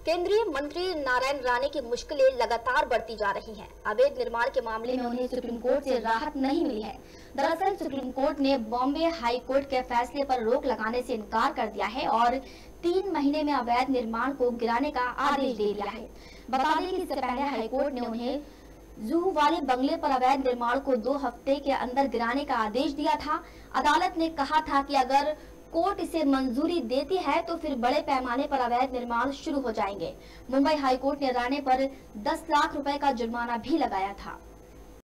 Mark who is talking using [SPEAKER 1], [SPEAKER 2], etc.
[SPEAKER 1] केंद्रीय मंत्री नारायण राणे की मुश्किलें लगातार बढ़ती जा रही हैं। अवैध निर्माण के मामले में उन्हें सुप्रीम कोर्ट से राहत नहीं मिली है। दरअसल सुप्रीम कोर्ट ने बॉम्बे हाई कोर्ट के फैसले पर रोक लगाने से इनकार कर दिया है और 3 महीने में अवैध निर्माण को गिराने का आदेश दे दिया है। बता दें कि इससे पहले हाई कोर्ट ने उन्हें जूहू वाले बंगले पर अवैध निर्माण को 2 हफ्ते के अंदर गिराने का आदेश दिया था। अदालत ने कहा था कि अगर कोर्ट इसे मंजूरी देती है तो फिर बड़े पैमाने पर अवैध निर्माण शुरू हो जाएंगे। मुंबई हाई कोर्ट ने राणे पर 10 लाख रुपए का जुर्माना भी लगाया था।